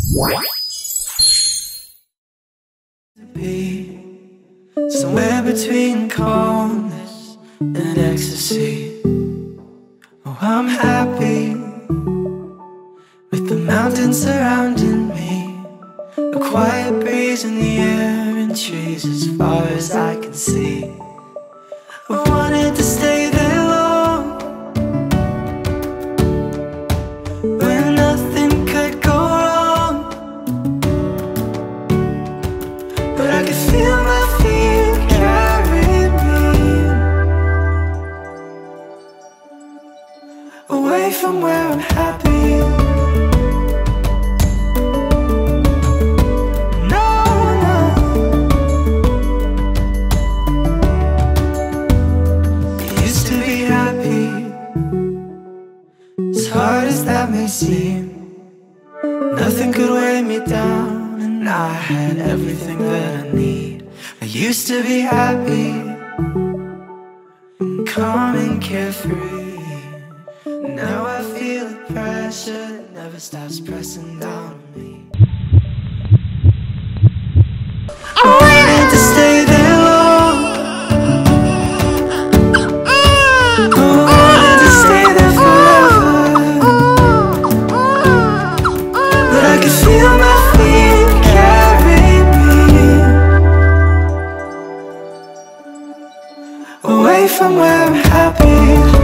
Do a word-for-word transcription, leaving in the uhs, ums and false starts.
Somewhere between calmness and ecstasy. Oh, I'm happy with the mountains surrounding me, a quiet breeze in the air and trees as far as I can see. I wanted to stay there long, where nothing could go wrong, but I could feel my feet carry me away from where I'm happy. Seem nothing could weigh me down, and I had everything that I need. I used to be happy and calm and carefree. Now I feel the pressure that never stops pressing down on me. I wanted to stay there long, I wanted to stay there forever, but I could feel my feet carry me away from where I'm happy.